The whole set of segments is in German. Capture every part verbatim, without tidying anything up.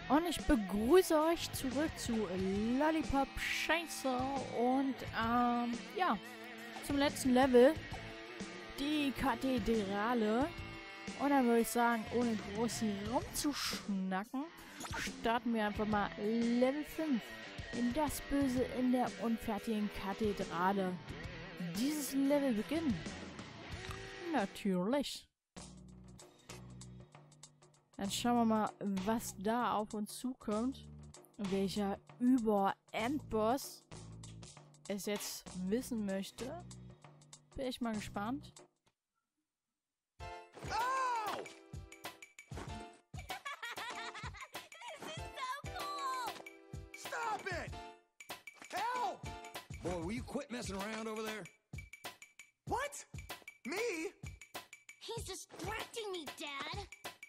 Und ich begrüße euch zurück zu Lollipop Chainsaw und ähm, ja, zum letzten Level, die Kathedrale. Und dann würde ich sagen, ohne groß rumzuschnacken, starten wir einfach mal Level fünf in das Böse in der unfertigen Kathedrale. Dieses Level beginnt natürlich. Dann schauen wir mal, was da auf uns zukommt. Welcher Über-Endboss es jetzt wissen möchte. Bin ich mal gespannt. Oh! This is so cool! Stop it! Help! Boy, will you quit messing around over there? What? Me? He's distracting me, Dad.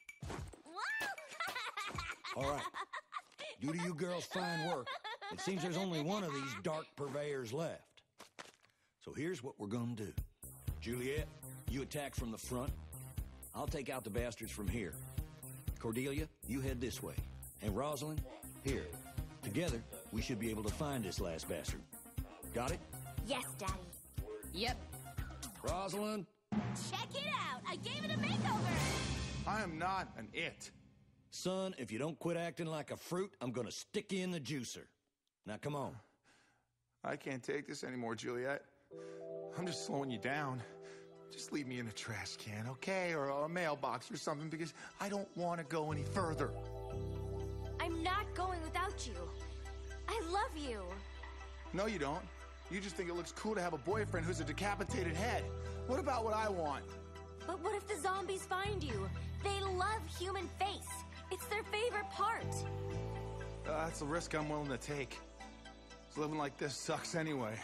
All right. Due to you girls' fine work, it seems there's only one of these dark purveyors left. So here's what we're gonna do. Juliet, you attack from the front. I'll take out the bastards from here. Cordelia, you head this way. And Rosalind, here. Together, we should be able to find this last bastard. Got it? Yes, Daddy. Yep. Rosalind? Check it out. I gave it a makeover. I am not an it. Son, if you don't quit acting like a fruit, I'm gonna stick you in the juicer. Now, come on. I can't take this anymore, Juliet. I'm just slowing you down. Just leave me in a trash can, okay? Or a mailbox or something, because I don't want to go any further. I'm not going without you. I love you. No, you don't. You just think it looks cool to have a boyfriend who's a decapitated head. What about what I want? But what if the zombies find you? They love human face. It's their favorite part. Uh, that's the risk I'm willing to take. 'Cause living like this sucks anyway.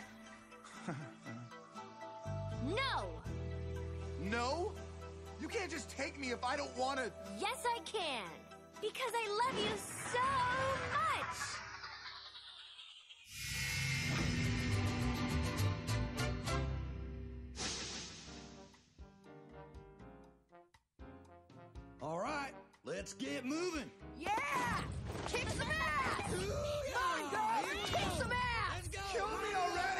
No! No? You can't just take me if I don't want to... Yes, I can. Because I love you so much. All right, let's get moving. Yeah! Kick some ass! Come on, girls! Kick some ass! Let's go. Kill me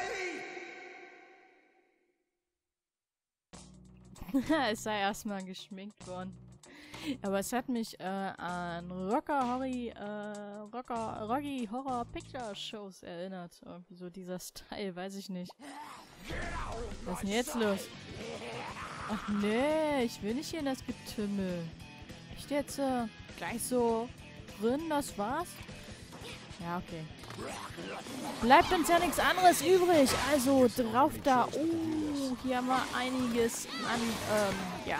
already! Es sei erstmal geschminkt worden. Aber es hat mich äh, an Rocker Horry, äh, Rocker, Rocky Horror Picture Shows erinnert. Irgendwie so dieser Style, weiß ich nicht. Was ist denn jetzt los? Ach nee, ich will nicht hier in das Getümmel. Ich jetzt äh, gleich so drin, das war's? Ja, okay. Bleibt uns ja nichts anderes übrig. Also drauf da. Oh, hier haben wir einiges an, ähm, ja.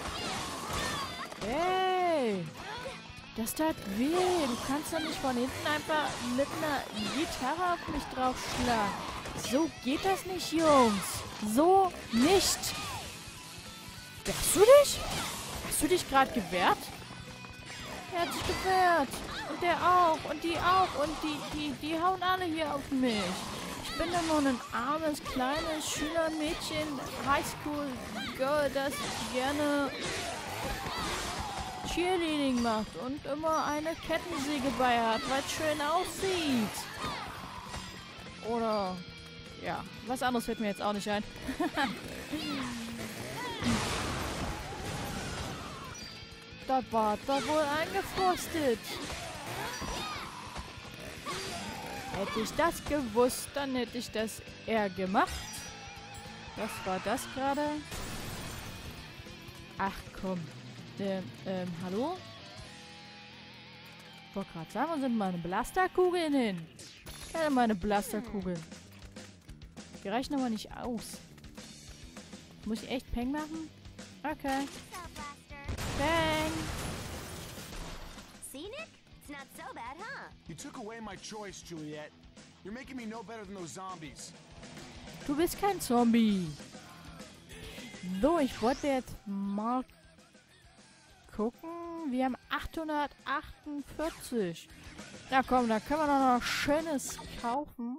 Hey! Das tat weh. Du kannst doch nicht von hinten einfach mit einer Gitarre auf mich draufschlagen. So geht das nicht, Jungs. So nicht. Wehrst du dich? Hast du dich gerade gewehrt? Er hat sich gewehrt. Und der auch. Und die auch. Und die, die, die hauen alle hier auf mich. Ich bin doch nur ein armes, kleines Schülermädchen, Highschool-Girl, das gerne Cheerleading macht und immer eine Kettensäge bei hat, weil es schön aussieht. Oder, ja, was anderes fällt mir jetzt auch nicht ein. Das war da wohl eingefrostet. Hätte ich das gewusst, dann hätte ich das eher gemacht. Was war das gerade? Ach komm. Ähm, ähm, hallo? Ich wollte gerade sagen, wo sind meine Blasterkugeln hin? Ja, meine Blasterkugeln. Die reichen aber nicht aus. Muss ich echt Peng machen? Okay. Peng! Scenic? It's not so bad, huh? You took away my choice, Juliet. You're making me no better than those zombies. Du bist kein Zombie. So, ich wollte jetzt mal gucken. Wir haben achthundertachtundvierzig. Na komm, da können wir doch noch Schönes kaufen.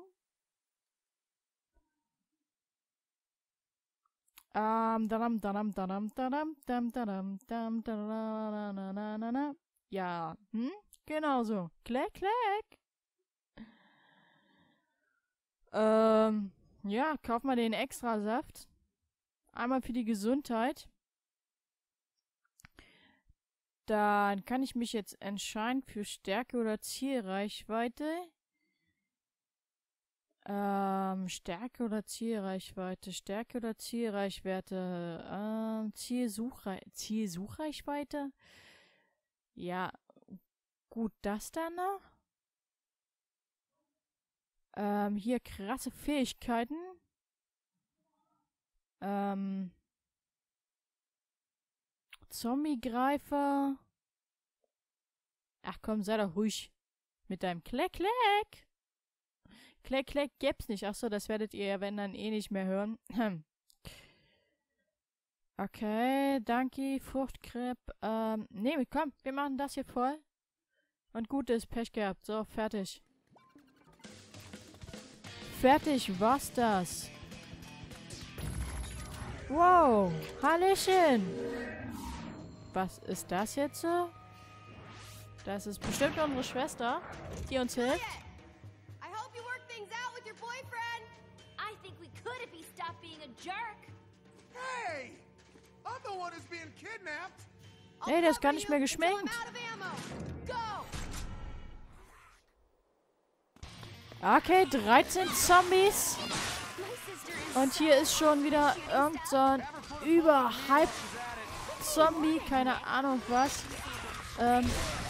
Ähm, dadam, dadam, dadam, dadam, dadam, dadam, dadam, dadam, dadam. Ja, hm? Genau so. Kleck, kleck. Ähm, ja, kauf mal den Extrasaft. Einmal für die Gesundheit. Dann kann ich mich jetzt entscheiden für Stärke oder Zielreichweite. Ähm, Stärke oder Zielreichweite? Stärke oder Zielreichweite? Ähm, Zielsuchrei Zielsuchreichweite? Ja, gut, das dann noch. Ähm, hier krasse Fähigkeiten. Ähm, Zombie-Greifer. Ach komm, sei doch ruhig. Mit deinem Kleck-Kleck. Kleck-Kleck gäb's nicht. Achso, das werdet ihr ja, wenn dann, eh nicht mehr hören. Okay, danke, Fruchtkrepp. Ähm, nee, komm, wir machen das hier voll. Und gut ist, Pech gehabt. So, fertig. Fertig, war's das. Wow, Hallöchen. Was ist das jetzt so? Das ist bestimmt unsere Schwester, die uns hilft. I hope you work things out with your boyfriend. I think we could if he stopped being a jerk. Hey! I'm the one who's being kidnapped! Hey, der ist gar nicht mehr geschminkt. Okay, dreizehn Zombies. Und hier ist schon wieder irgend so ein überhype Zombie, keine Ahnung was. Ähm,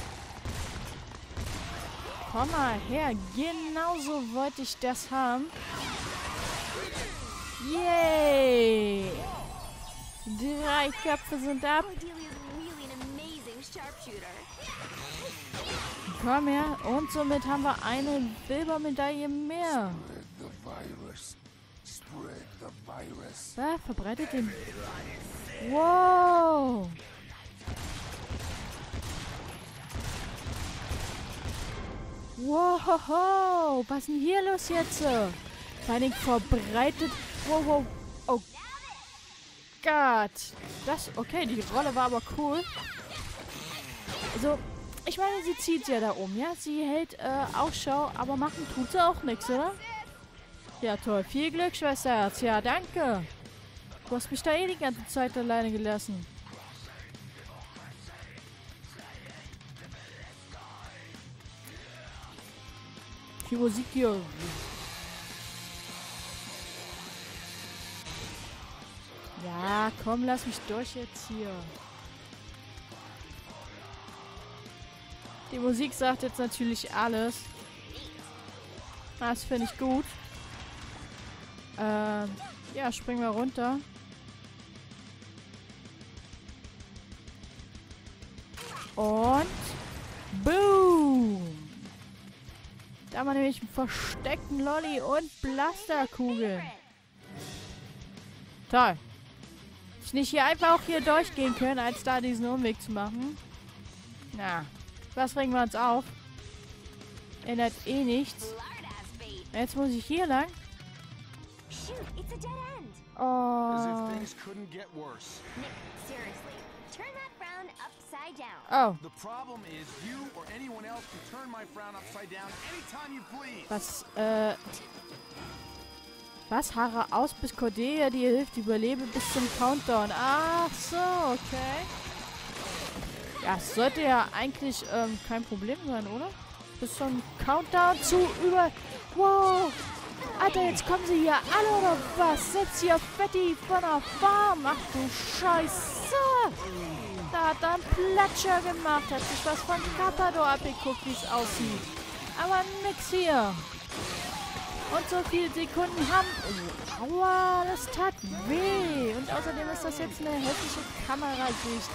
komm mal her, genauso wollte ich das haben. Yay! Drei Köpfe sind ab. Komm her, und somit haben wir eine Silbermedaille mehr. Ah, verbreitet den... Wow! Wow! Was ist denn hier los jetzt? Vor allem verbreitet... Wow, wow! Oh Gott! Das... Okay, die Rolle war aber cool. Also... Ich meine, sie zieht ja da um, ja? Sie hält äh, Ausschau, aber machen tut sie auch nichts, oder? Ja, toll. Viel Glück, Schwesterherz. Ja, danke. Du hast mich da eh die ganze Zeit alleine gelassen. Die Musik hier. Ja, komm, lass mich durch jetzt hier. Die Musik sagt jetzt natürlich alles. Das finde ich gut. Ähm, ja, springen wir runter. Und boom! Da haben wir nämlich einen versteckten Lolli und Blasterkugeln. Toll. Ich nicht hier einfach auch hier durchgehen können, als da diesen Umweg zu machen. Na. Was regen wir uns auf? Ändert eh nichts. Jetzt muss ich hier lang. Oh. Oh. Was, äh... Was? Haare aus, bis Cordelia dir hilft, überlebe bis zum Countdown. Ach so, okay. Ja, es sollte ja eigentlich ähm, kein Problem sein, oder? Bis zum Countdown zu über... Wow! Alter, jetzt kommen sie hier alle, oder was? Setz hier Fetti von der Farm. Ach du Scheiße! Da hat er einen Platscher gemacht. Hat sich was von Carpador abgeguckt, wie es aussieht. Aber nix hier. Und so viele Sekunden haben... Oh, aua, das tat weh. Und außerdem ist das jetzt eine hässliche Kamerasicht.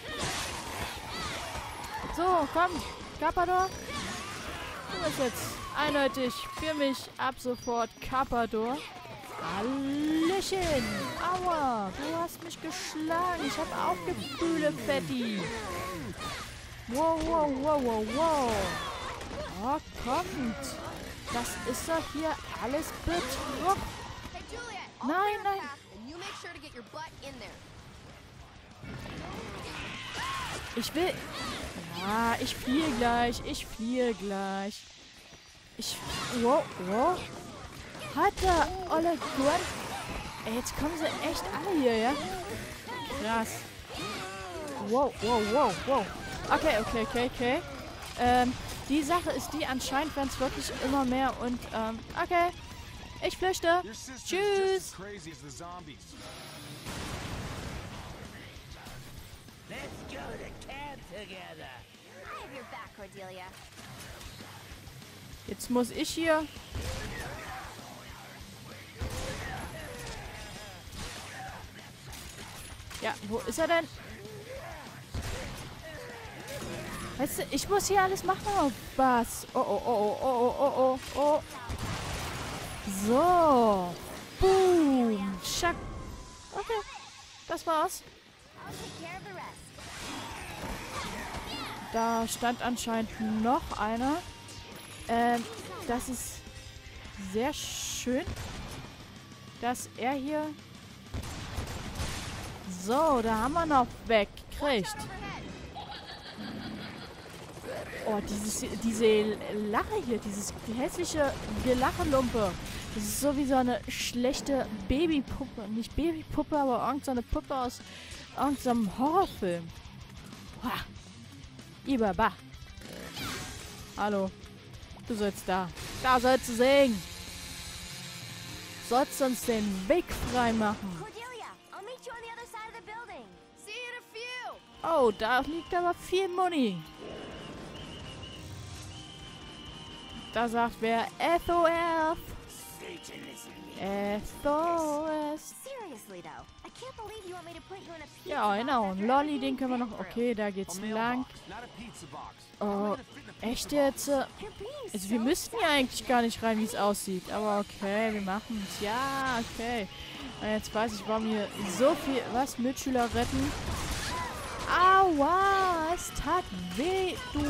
So, komm, Carpador. Du bist jetzt eindeutig für mich ab sofort Carpador. Hallöchen. Aua, du hast mich geschlagen. Ich habe auch Gefühle, Fetti. Wow, wow, wow, wow, wow. Oh, kommt. Das ist doch hier alles Betrug. Nein, nein. Ich will... Ja, ich fliehe gleich. Ich fliehe gleich. Ich... Wow, wow. Hat der olle Gurt... Ey, jetzt kommen sie echt alle hier, ja? Krass. Wow, wow, wow, wow. Okay, okay, okay, okay. Ähm, die Sache ist die, anscheinend werden es wirklich immer mehr und, ähm, okay. Ich flüchte. Tschüss. Let's go to camp together. I have your back, Cordelia. Jetzt muss ich hier... Ja, wo ist er denn? Weißt du, ich muss hier alles machen, oh, was? Oh, oh, oh, oh, oh, oh, oh, oh. So. Boom. Schack. Okay. Das war's. I'll take care of the rest. Da stand anscheinend noch einer. Ähm, das ist sehr schön, dass er hier... So, da haben wir noch weggekriegt. Oh, dieses, diese Lache hier, dieses hässliche Gelachelumpe. Das ist so wie so eine schlechte Babypuppe. Nicht Babypuppe, aber irgendeine so Puppe aus irgendeinem so Horrorfilm. Wow. Ibaba. Hallo. Du sollst da. Da sollst du singen. Sollst uns den Weg frei machen. Cordelia, I'll meet you on the other side of the building. See you in a few. Oh, da liegt aber viel Money. Da sagt wer S O S. S O S. Seriously though, I can't believe you want me to put you in a pizza Ja, genau. box Ein after Lolli, everything den können wir you've noch... been Okay, da geht's lang. Oh, echt jetzt? äh, through. You're being Also wir so müssten ja eigentlich gar nicht rein, wie es aussieht. Aber okay, wir machen es. Ja, okay. Und jetzt weiß ich, warum hier so viel... Was? Mitschüler retten? Aua! Es tat weh, du...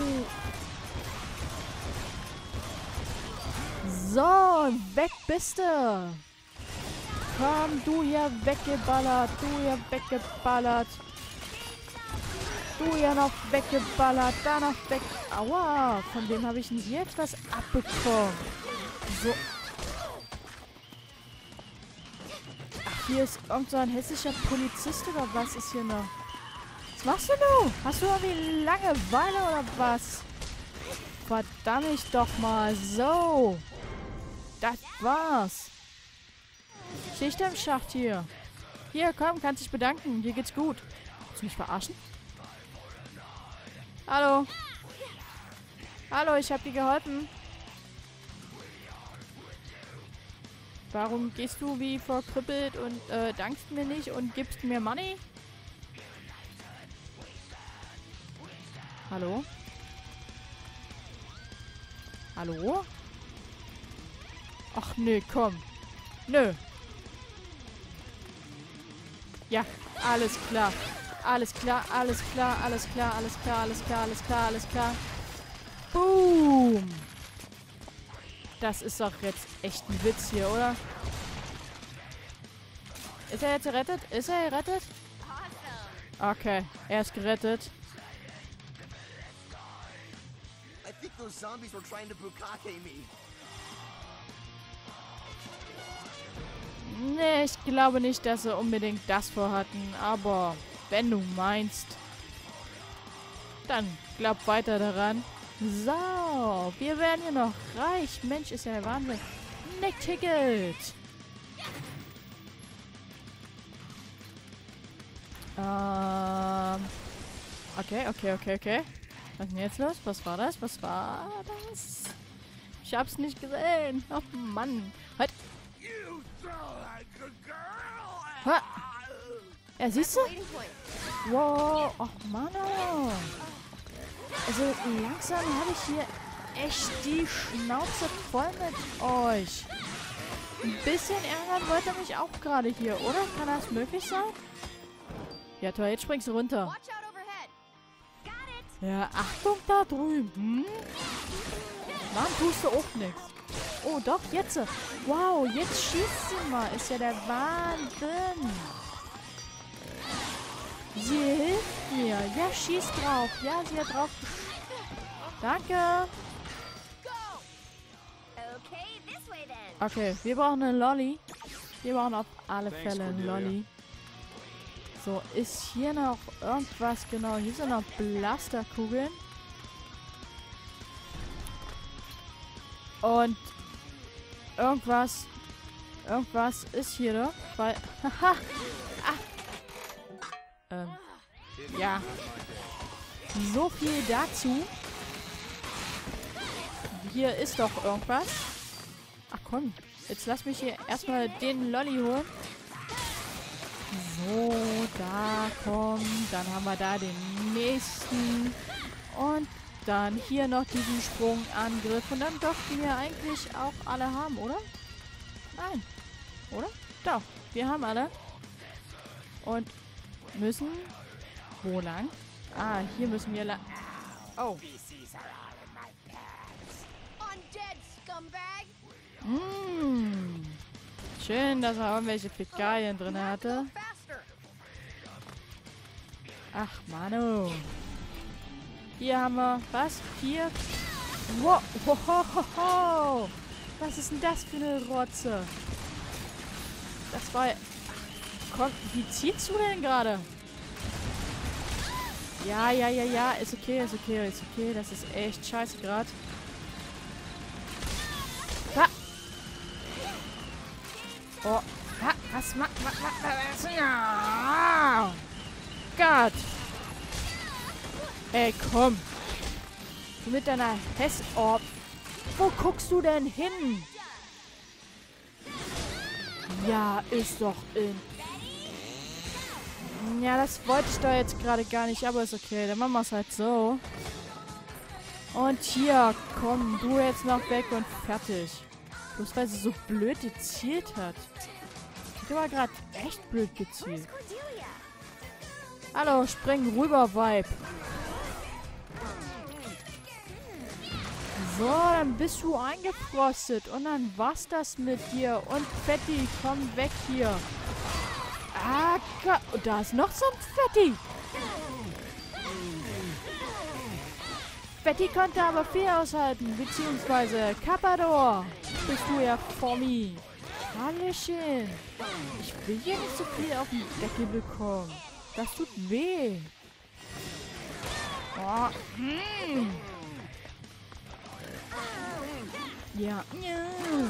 So, weg bist du. Komm, du hier weggeballert. Du hier weggeballert. Du hier noch weggeballert. Da noch weg. Aua, von dem habe ich nicht jetzt was abbekommen. So. Ach, hier ist irgend so ein hässlicher Polizist oder was ist hier noch? Was machst du nun? Hast du irgendwie Langeweile oder was? Verdammt ich doch mal. So. Das war's. Schicht im Schacht hier. Hier, komm, kannst dich bedanken. Hier geht's gut. Willst du mich verarschen? Hallo. Hallo, ich hab dir geholfen. Warum gehst du wie verkrüppelt und äh, dankst mir nicht und gibst mir Money? Hallo? Hallo? Ach nee, komm. Nö. Ja, alles klar. Alles klar, alles klar, alles klar, alles klar, alles klar, alles klar, alles klar. Boom. Das ist doch jetzt echt ein Witz hier, oder? Ist er jetzt gerettet? Ist er gerettet? Okay, er ist gerettet. I think those zombies were trying to bukkake me. Nee, ich glaube nicht, dass sie unbedingt das vorhatten. Aber wenn du meinst, dann glaub weiter daran. So, wir werden hier noch reich. Mensch, ist ja der Wahnsinn. Nick Ticket. Ähm. Okay, okay, okay, okay. Was ist denn jetzt los? Was war das? Was war das? Ich hab's nicht gesehen. Oh Mann. Halt. Ha. Ja, siehst du? Wow. Ach Mann. Oh. Also langsam habe ich hier echt die Schnauze voll mit euch. Ein bisschen ärgern wollte er mich auch gerade hier, oder? Kann das möglich sein? Ja toll, jetzt springst du runter. Ja, Achtung da drüben. Warum tust du auch nichts? Oh doch, jetzt. Wow, jetzt schießt sie mal. Ist ja der Wahnsinn. Sie hilft mir. Ja, schieß drauf. Ja, sie hat drauf. Danke. Okay, this way then. Okay, wir brauchen einen Lolli. Wir brauchen auf alle Thanks, Fälle einen Cordelia. Lolli. So, ist hier noch irgendwas? Genau, hier sind noch Blasterkugeln. Und irgendwas, irgendwas ist hier doch, weil, haha, ah. ähm, ja, so viel dazu. Hier ist doch irgendwas. Ach komm, jetzt lass mich hier erstmal den Lolli holen. So, da komm, dann haben wir da den nächsten und dann hier noch diesen Sprungangriff. Und dann dürften wir eigentlich auch alle haben, oder? Nein. Oder? Doch. Wir haben alle. Und müssen... Wo lang? Ah, hier müssen wir lang... Oh. Mmh. Schön, dass er irgendwelche Fäkalien drin hatte. Ach, Manu. Hier haben wir, was? Vier? Wow, ho, ho, ho, ho. Was ist denn das für eine Rotze? Das war... Komm, wie ziehst du denn gerade? Ja, ja, ja, ja. Ist okay, ist okay, ist okay. Das ist echt scheiße gerade. Ha! Oh, ha, was macht... Was, was, was, ja! Gott! Ey, komm. Du mit deiner Hess... Oh, wo guckst du denn hin? Ja, ist doch in... Ja, das wollte ich doch jetzt gerade gar nicht, aber ist okay. Dann machen wir es halt so. Und hier, komm, du jetzt noch weg und fertig. Bloß weil sie so blöd gezielt hat. Die war gerade echt blöd gezielt. Hallo, spring rüber, Vibe. So, dann bist du eingefrostet. Und dann war's das mit dir. Und Fetti, komm weg hier. Ah, Gott. Und da ist noch so ein Fetti. Fetti konnte aber viel aushalten. Beziehungsweise Kappador. Bist du ja vor mir. Hallöchen. Ich will hier nicht so viel auf den Deckel bekommen. Das tut weh. Oh, hm. Ja. Ja.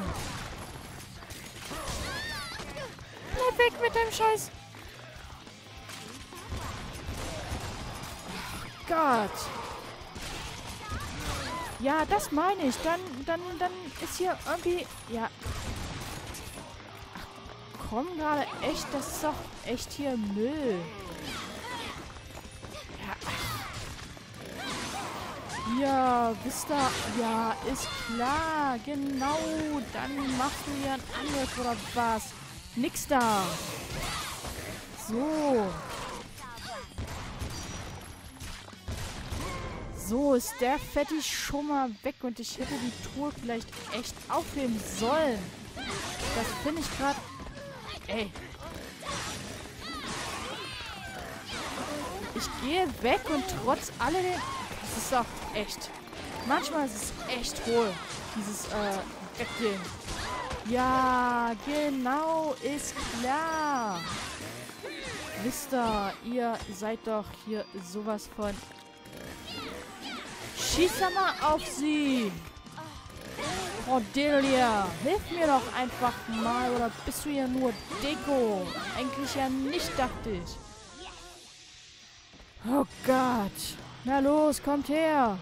Bleib weg mit dem Scheiß. Oh Gott. Ja, das meine ich. Dann, dann, dann ist hier irgendwie... Ja. Ach, komm gerade echt. Das ist doch echt hier Müll. Ja, wisst ihr, ja, ist klar, genau, dann machst du hier ein Angriff oder was? Nix da. So. So, ist der Fetti schon mal weg und ich hätte die Truhe vielleicht echt aufheben sollen. Das finde ich gerade... Ey. Ich gehe weg und trotz alledem... Das ist doch echt. Manchmal ist es echt hohl, dieses äh, Weggehen. Ja, genau, ist klar. Wisst ihr, ihr seid doch hier sowas von... Schieß doch mal auf sie. Cordelia, hilf mir doch einfach mal, oder bist du ja nur Deko? Eigentlich ja nicht, dachte ich. Oh Gott. Na los, kommt her.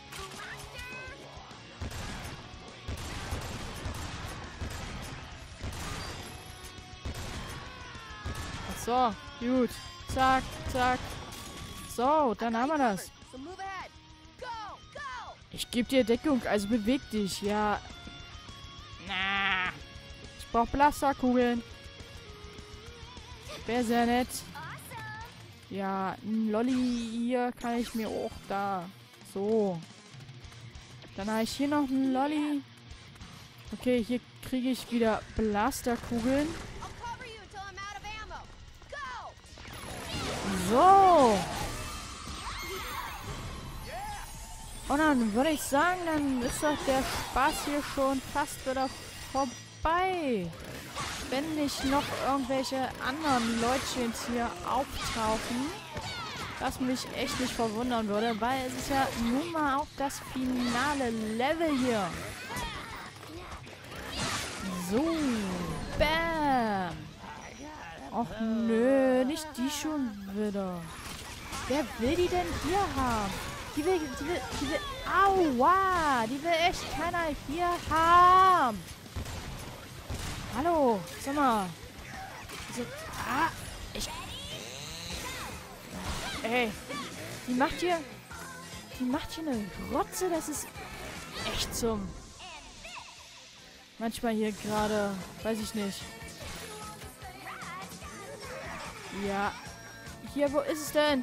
So, gut. Zack, zack. So, dann haben wir das. Ich gebe dir Deckung, also beweg dich, ja. Na. Ich brauche Blasterkugeln. Wäre sehr nett. Ja, ein Lolli hier kann ich mir auch da. So. Dann habe ich hier noch einen Lolli. Okay, hier kriege ich wieder Blasterkugeln. So. Und dann würde ich sagen, dann ist doch der Spaß hier schon fast wieder vorbei. Wenn nicht noch irgendwelche anderen Leutchen hier auftauchen, was mich echt nicht verwundern würde, weil es ist ja nun mal auch das finale Level hier. So, bam. Och nö, nicht die schon wieder. Wer will die denn hier haben? Die will, die will, die will, aua, die will echt keiner hier haben. Hallo, sag mal. So, ah, ich, ey, die macht hier, die macht hier eine Rotze, das ist echt zum, manchmal hier gerade, weiß ich nicht. Ja, hier, wo ist es denn?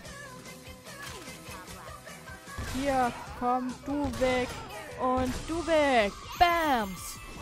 Hier, komm, du weg und du weg. Bams.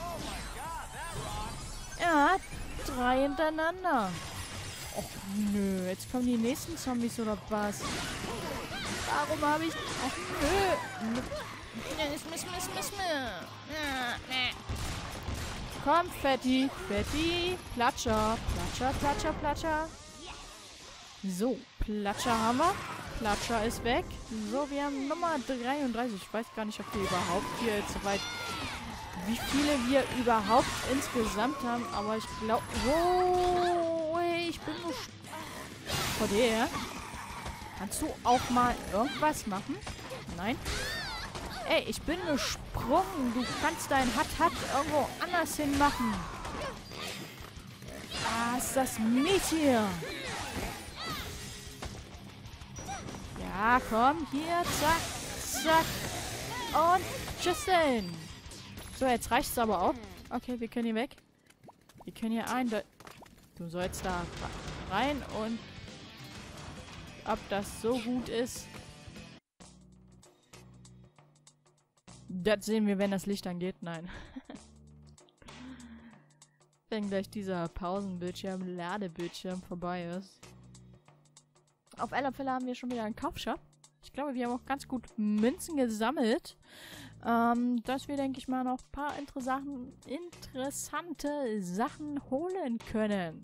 Ja, drei hintereinander. Och, nö. Jetzt kommen die nächsten Zombies oder was? Warum habe ich... Och, nö. Miss, miss, miss, miss, miss. Komm, Fetti. Fetti. Platscher. Platscher, Platscher, Platscher. So, Platscher haben wir. Platscher ist weg. So, wir haben Nummer dreiunddreißig. Ich weiß gar nicht, ob wir überhaupt hier jetzt so weit... Wie viele wir überhaupt insgesamt haben. Aber ich glaube... Oh, hey, ich bin nur... Vor dir. Kannst du auch mal irgendwas machen? Nein. Ey, ich bin gesprungen. Du kannst dein Hat-Hat irgendwo anders hin machen. Ah, ist das Miet hier. Ja, komm, hier, zack, zack. Und tschüss denn. So, jetzt reicht's aber auch. Okay, wir können hier weg. Wir können hier ein... Du sollst da rein und... Ob das so gut ist... Das sehen wir, wenn das Licht angeht. Nein. Wenn gleich dieser Pausenbildschirm, Ladebildschirm vorbei ist. Auf alle Fälle haben wir schon wieder einen Kaufshop. Ich glaube, wir haben auch ganz gut Münzen gesammelt. Ähm, dass wir, denke ich mal, noch ein paar Sachen, interessante Sachen holen können.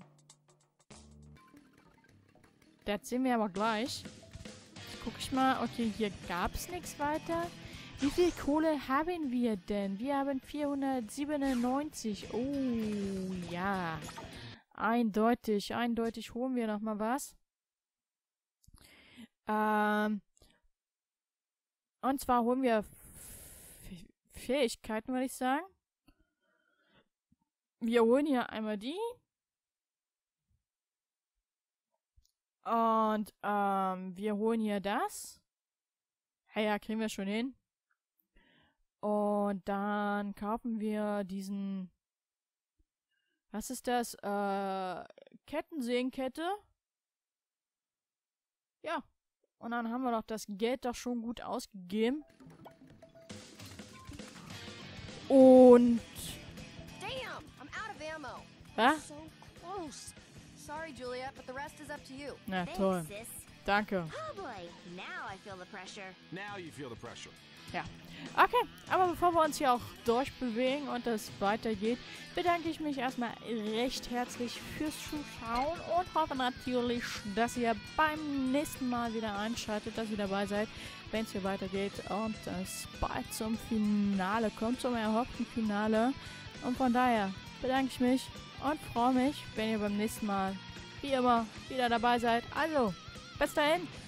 Das sehen wir aber gleich. Jetzt gucke ich mal. Okay, hier gab es nichts weiter. Wie viel Kohle haben wir denn? Wir haben vierhundertsiebenundneunzig. Oh, ja. Eindeutig, eindeutig holen wir noch mal was. Ähm, und zwar holen wir Fähigkeiten, würde ich sagen. Wir holen hier einmal die. Und ähm, wir holen hier das. Ja, ja, kriegen wir schon hin. Und dann kaufen wir diesen... Was ist das? Äh, Kettensehnkette. Ja. Und dann haben wir doch das Geld doch schon gut ausgegeben. Und... Damn, I'm out of ammo. Was? So close. Sorry, Juliet, but the rest is up to you. Na toll. Thanks, sis. Danke. Oh boy, now I feel the pressure. Now you feel the pressure. Ja. Okay, aber bevor wir uns hier auch durchbewegen und es weitergeht, bedanke ich mich erstmal recht herzlich fürs Zuschauen und hoffe natürlich, dass ihr beim nächsten Mal wieder einschaltet, dass ihr dabei seid, wenn es hier weitergeht und es bald zum Finale kommt, zum erhofften Finale. Und von daher bedanke ich mich und freue mich, wenn ihr beim nächsten Mal, wie immer, wieder dabei seid. Also, bis dahin.